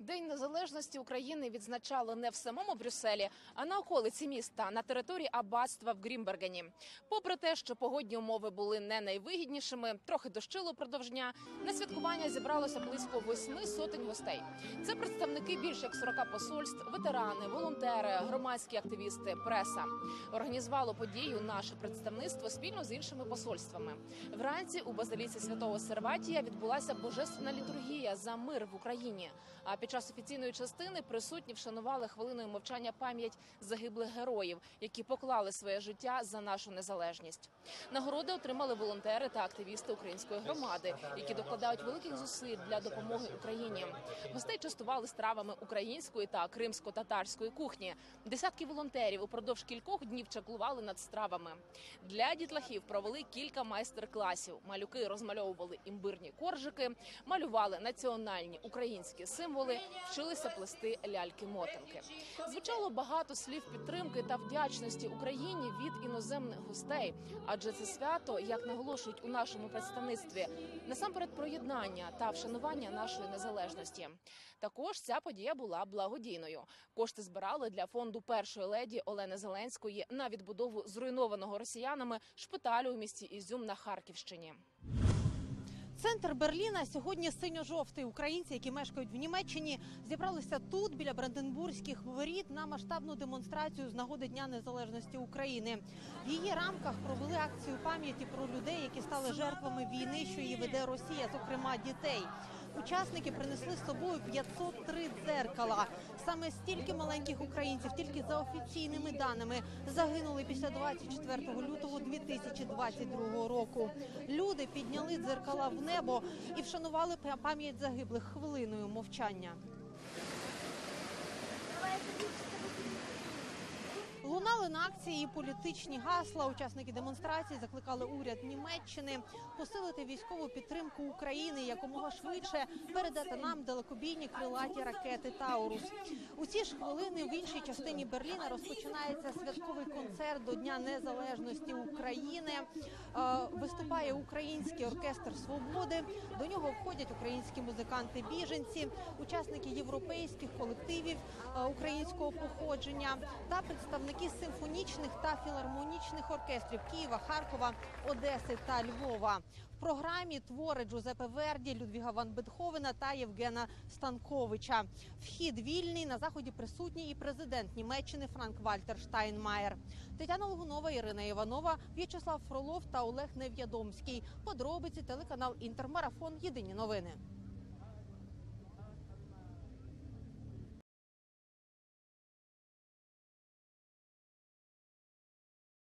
День незалежності України відзначали не в самому Брюсселі, а на околиці міста, на території аббатства в Грінбергені. Попри те, що погодні умови були не найвигіднішими, трохи дощило впродовж дня, на святкування зібралося близько 800 гостей. Це представники більш як 40 посольств, ветерани, волонтери, громадські активісти, преса. Організувало подію наше представництво спільно з іншими посольствами. Вранці у базиліці Святого Серватія відбулася божественна літургія за мир в Україні. А під час офіційної частини присутні вшанували хвилиною мовчання пам'ять загиблих героїв, які поклали своє життя за нашу незалежність. Нагороди отримали волонтери та активісти української громади, які докладають великих зусиль для допомоги Україні. Гостей частували стравами української та кримсько-татарської кухні. Десятки волонтерів упродовж кількох днів чаклували над стравами. Для дітлахів провели кілька майстер-класів. Малюки розмальовували імбирні коржики, малювали національні українські символи, вчилися плести ляльки-мотанки. Звучало багато слів підтримки та вдячності Україні від іноземних гостей, адже це свято, як наголошують у нашому представництві, насамперед про єднання та вшанування нашої незалежності. Також ця подія була благодійною. Кошти збирали для фонду першої леді Олени Зеленської на відбудову зруйнованого росіянами шпиталю у місті Ізюм на Харківщині. Центр Берліна сьогодні синьо-жовтий. Українці, які мешкають в Німеччині, зібралися тут, біля Бранденбурзьких воріт, на масштабну демонстрацію з нагоди Дня незалежності України. В її рамках провели акцію пам'яті про людей, які стали жертвами війни, що її веде Росія, зокрема дітей. Учасники принесли з собою 503 дзеркала. Саме стільки маленьких українців, тільки за офіційними даними, загинули після 24 лютого 2022 року. Люди підняли дзеркала в небо і вшанували пам'ять загиблих хвилиною мовчання. Лунали на акції і політичні гасла. Учасники демонстрації закликали уряд Німеччини посилити військову підтримку України, якомога швидше передати нам далекобійні крилаті ракети «Таурус». У ці ж хвилини в іншій частині Берліна розпочинається святковий концерт до Дня незалежності України. Виступає український оркестр «Свободи». До нього входять українські музиканти-біженці, учасники європейських колективів українського походження та представники симфонічних та філармонічних оркестрів Києва, Харкова, Одеси та Львова. В програмі твори Джузеппе Верді, Людвіга ван Бетховена та Євгена Станковича. Вхід вільний, на заході присутній і президент Німеччини Франк-Вальтер Штайнмаєр. Тетяна Логунова, Ірина Іванова, В'ячеслав Фролов та Олег Нев'ядомський. Подробиці телеканал Інтермарафон. Єдині новини.